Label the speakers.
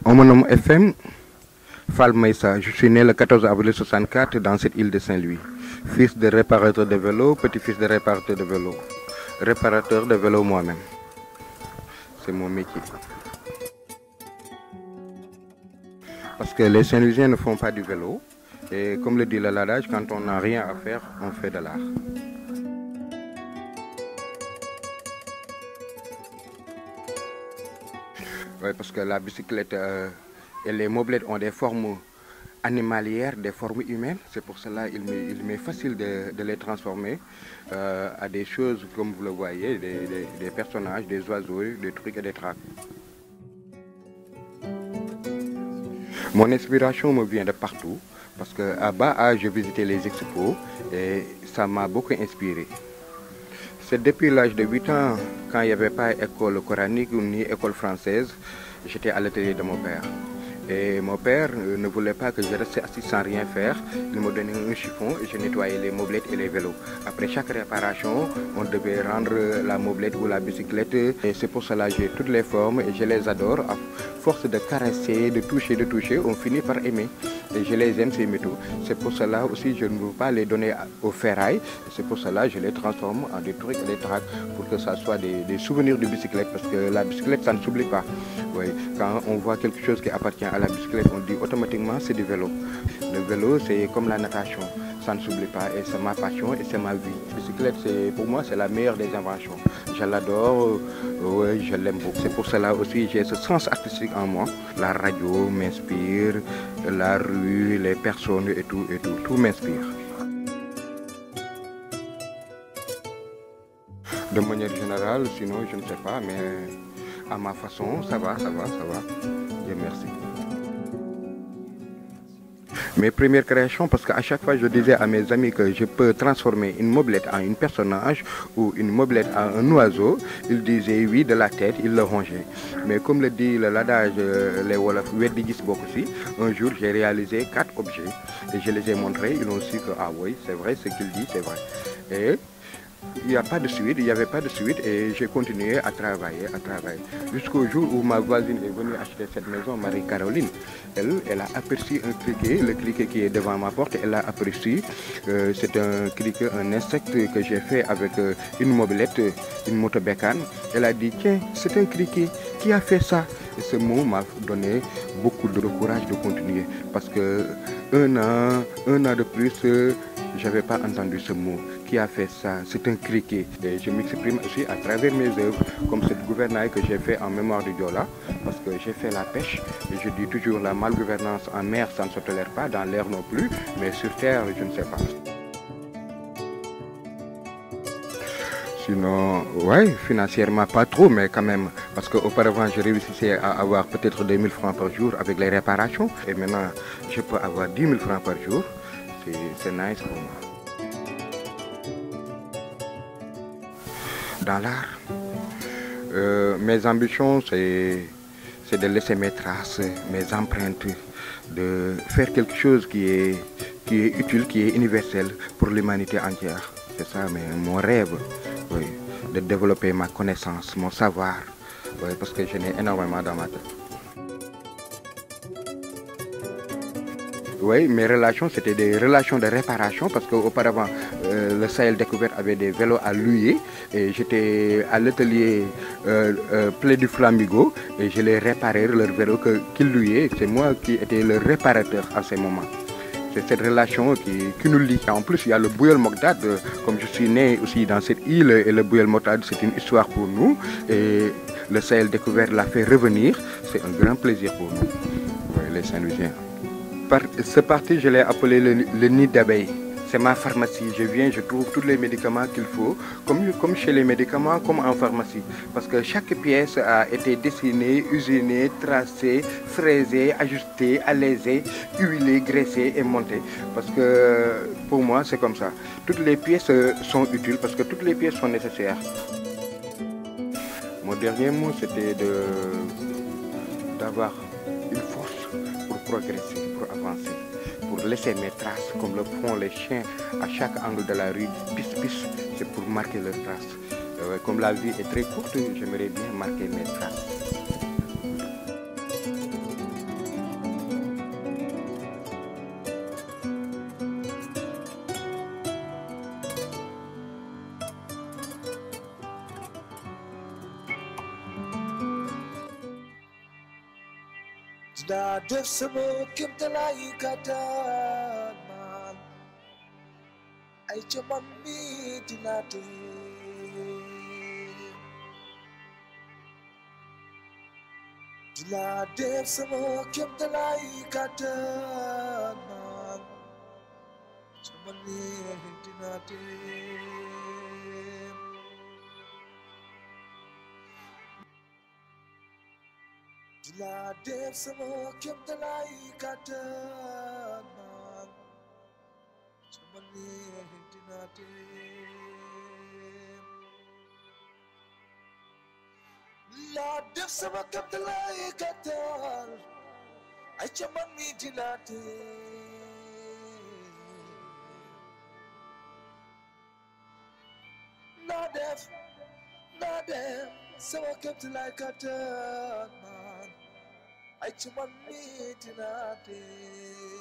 Speaker 1: On me nomme FM Fall Maïssa. Je suis né le 14 avril 64 dans cette île de Saint-Louis. Fils de réparateur de vélo, petit-fils de réparateur de vélo. Réparateur de vélo moi-même. C'est mon métier. Parce que les Saint-Louisiens ne font pas du vélo. Et comme le dit l'adage, quand on n'a rien à faire, on fait de l'art. Oui, parce que la bicyclette et les mobylettes ont des formes animalières, des formes humaines. C'est pour cela qu'il m'est facile de les transformer à des choses, comme vous le voyez, des personnages, des oiseaux, des trucs et des traces. Mon inspiration me vient de partout, parce qu'à bas âge, je visitais les expos et ça m'a beaucoup inspiré. C'est depuis l'âge de 8 ans, quand il n'y avait pas école coranique ni école française, j'étais à l'atelier de mon père. Et mon père ne voulait pas que je reste assis sans rien faire. Il me donnait un chiffon et je nettoyais les mobylettes et les vélos. Après chaque réparation, on devait rendre la mobilette ou la bicyclette. Et c'est pour cela que j'ai toutes les formes et je les adore. À force de caresser, de toucher, on finit par aimer. Et je les aime, ces métaux. C'est pour cela aussi je ne veux pas les donner au ferraille. C'est pour cela que je les transforme en des trucs et des tracts pour que ça soit des souvenirs de bicyclette. Parce que la bicyclette, ça ne s'oublie pas. Oui. Quand on voit quelque chose qui appartient à la bicyclette, on dit automatiquement c'est du vélo. Le vélo, c'est comme la natation. Ça ne s'oublie pas et c'est ma passion et c'est ma vie. La bicyclette, pour moi, c'est la meilleure des inventions. Je l'adore, oui, je l'aime beaucoup. C'est pour cela aussi j'ai ce sens artistique en moi. La radio m'inspire, la rue, les personnes et tout m'inspire. De manière générale, sinon je ne sais pas, mais à ma façon, ça va. Dieu merci. Mes premières créations, parce qu'à chaque fois je disais à mes amis que je peux transformer une mobilette en un personnage ou une mobilette en un oiseau, ils disaient oui de la tête, ils le rongeaient. Mais comme le dit l'adage, les Wolofs, un jour j'ai réalisé 4 objets et je les ai montrés, ils ont su que ah oui, c'est vrai, ce qu'il dit, c'est vrai. Et il n'y a pas de suite, il n'y avait pas de suite et j'ai continué à travailler. Jusqu'au jour où ma voisine est venue acheter cette maison, Marie-Caroline. Elle a aperçu un criquet, le criquet qui est devant ma porte, elle a aperçu. C'est un criquet, un insecte que j'ai fait avec une mobilette, une motobécane. Elle a dit, tiens, c'est un criquet, qui a fait ça? Et ce mot m'a donné beaucoup de courage de continuer. Parce que un an de plus, je n'avais pas entendu ce mot. Qui a fait ça? C'est un criquet. Et je m'exprime aussi à travers mes œuvres, comme cette gouvernail que j'ai fait en mémoire du Diola, parce que j'ai fait la pêche. Et je dis toujours la malgouvernance en mer, ça ne se tolère pas, dans l'air non plus, mais sur terre, je ne sais pas. Sinon, oui, financièrement pas trop, mais quand même, parce qu'auparavant je réussissais à avoir peut-être 2000 francs par jour avec les réparations, et maintenant je peux avoir 10 000 francs par jour. C'est nice pour moi. Dans l'art, mes ambitions, c'est de laisser mes traces, mes empreintes, de faire quelque chose qui est utile, qui est universel pour l'humanité entière. C'est ça mon rêve, oui, de développer ma connaissance, mon savoir, oui, parce que je n'ai énormément dans ma tête. Oui, mes relations, c'était des relations de réparation parce qu'auparavant, le Sahel Découverte avait des vélos à louer et j'étais à l'atelier Play du Flamingo et je les réparais, leurs vélos qu'ils louaient. C'est moi qui étais le réparateur à ce moment. C'est cette relation qui nous lie. En plus, il y a le Bouyel Mogdad, comme je suis né aussi dans cette île, et le Bouyel Mogdad, c'est une histoire pour nous. Et le Sahel Découverte l'a fait revenir. C'est un grand plaisir pour nous, oui, les Saint-Louisiens. Ce parti, je l'ai appelé le nid d'abeilles. C'est ma pharmacie. Je viens, je trouve tous les médicaments qu'il faut, comme chez les médicaments, comme en pharmacie. Parce que chaque pièce a été dessinée, usinée, tracée, fraisée, ajustée, alésée, huilée, graissée et montée. Parce que pour moi, c'est comme ça. Toutes les pièces sont utiles parce que toutes les pièces sont nécessaires. Mon dernier mot, c'était d'avoir une force pour progresser, pour avancer, pour laisser mes traces comme le font les chiens à chaque angle de la rue, pisse, c'est pour marquer leurs traces. Comme la vie est très courte, j'aimerais bien marquer mes traces.
Speaker 2: dinaa def sama kéemtalaay kàttan man ay ca man mi dinaa dinaa def sama kéemtalaay kàttan man ca man mi dinaa dinaa def sama kéemtalaay kàttan man ca man mi dinaa dinaa def sama kéemtalaay kàttan ay ca man mi dinaa naa def sama kéemtalaay kàttan man ay ca man mi dinaa